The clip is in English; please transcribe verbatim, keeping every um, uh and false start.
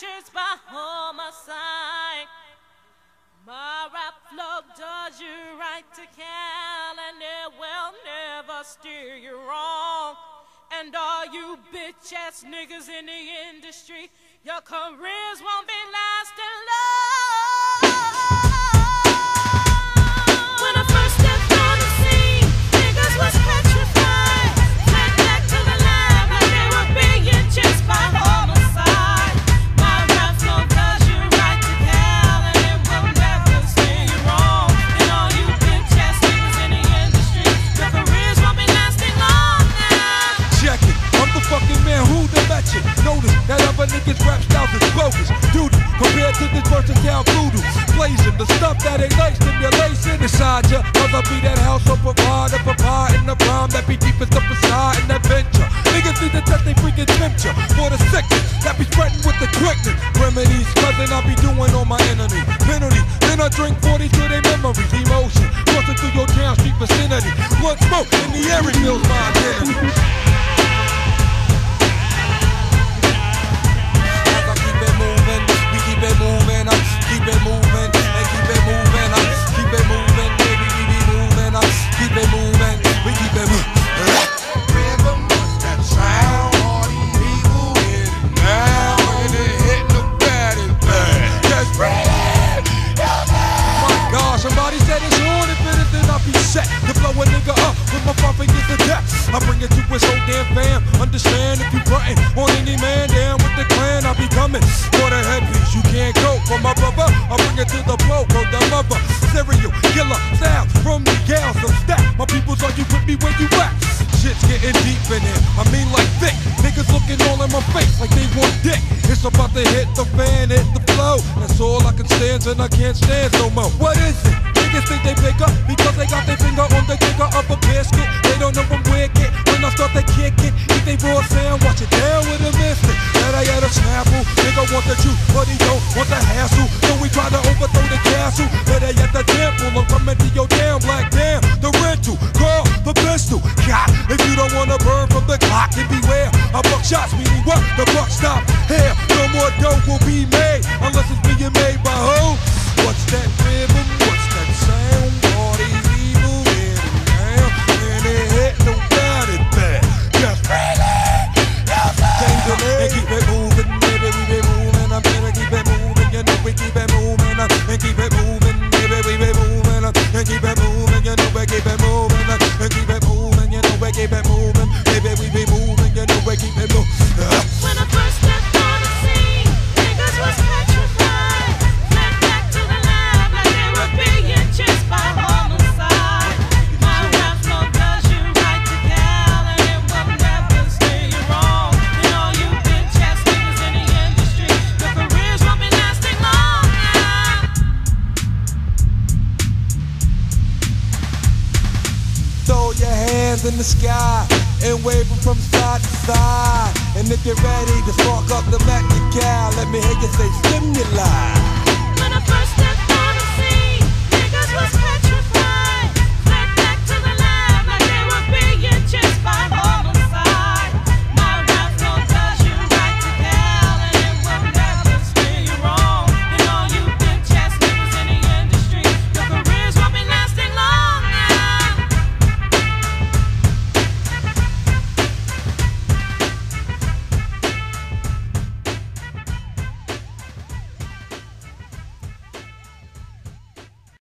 inches by homicide. My rap flow does you right to Cal, and it will never steer you wrong. And all you bitch-ass niggas in the industry, your careers won't be lasting long. When I first stepped on the scene, niggas was petrified. Went back to the lab like they were being chased by homicide. My rap flow does you right to Cal, and it will never steer you wrong. And all you bitch-ass niggas in the industry, your careers won't be lasting long now. Check it, I'm the fucking man who the bet you. Notice that other niggas rap styles is bogus. Duty compared to this versatile voodoo. Blazing the stuff that ain't nice, stimulation inside ya. Cause I be that house of provider, provide in the rhyme that be deep as the facade and adventure. Niggas need to test they freaking temperature for the sickness that be spreading with the quickness. Remedies, cousin, I be doing on my enemy. Penalty, then I drink forty to their memories. Emotion, crossing through your town street vicinity. Blood smoke in the air reveals my identity. Keep it moving, I keep it moving, and keep it moving, I keep it moving, baby, we be moving, I keep it moving, we keep it moving. Rhythm, what's that sound? All these people in it now, and it hit the bad and bad. Just breathe, my God, somebody said it's on, if anything I'll be set to blow a nigga up with my five fingers to death. I bring it to his whole damn fam. Understand if you frontin' on any man down with the clan, I'll be coming for the headpiece. You can't go for my brother. I bring it to the blow, bro, the mother. Serial killer style from the gals of stack. My people's are you with me where you at? Shit's getting deep in here. I mean like thick. Niggas looking all in my face like they want dick. It's about to hit the fan, hit the flow. That's all I can stand and I can't stand no more. What is it? Niggas think they bigger because they got their finger on the trigger of a biscuit. They don't know I'm wicked. When I start to kick it, eat they raw sound, watch it down with a mystic. That I had a snapple. Nigga want the truth, but he don't want the hassle. So we try to overthrow the castle. That I at the temple. I'm coming to your damn black damn. The rental, call the pistol. God, if you don't wanna burn from the clock, then beware. I buck shots, meaning what? The buck stop here. No more dough will be made unless it's being made by who? What's that rhythm? What's that sound? All these evil in it now, and it hit no doubt it bad. Just really, and keep it moving, baby, we be moving. I'm gonna keep it moving, you know we keep it moving, and keep it moving, baby, we be moving, and keep it moving, you know we keep it moving, and keep it moving, you know we keep it moving, baby, we be moving, you know we keep it moving. When I first stepped on the scene, niggas was petrified. Went back to the lab like they were being chased by homicide. My rap flow does you right to Cal, and it will never steer you wrong. And all you bitch-ass niggas in the industry, your careers won't be lasting long now. Throw your hands in the sky and wave them from side to side. And if you're ready to spark up the Mac, let me hear you say stimuli.